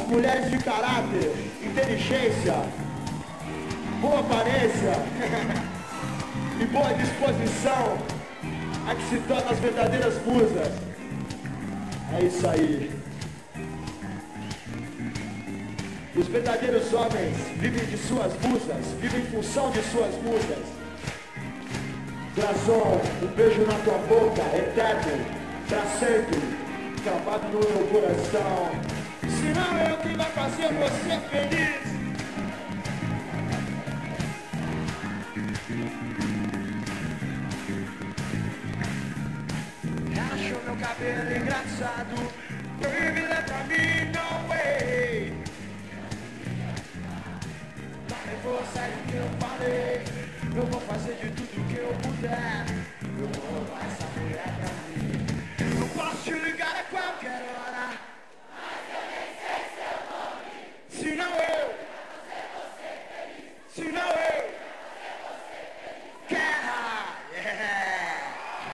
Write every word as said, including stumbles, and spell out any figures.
mulheres de caráter, inteligência, boa aparência e boa disposição a que se tornam as verdadeiras musas. É isso aí. Os verdadeiros homens vivem de suas musas, vivem em função de suas musas. Garçom, um beijo na tua boca, eterno, pra sempre, cravado no meu coração. Senão é o que vai fazer você feliz. Acho meu cabelo engraçado, baby, let pra mim, no way. Não vou sair do que eu falei, eu vou fazer de tudo que eu puder. Eu vou roubar essa mulher pra mim.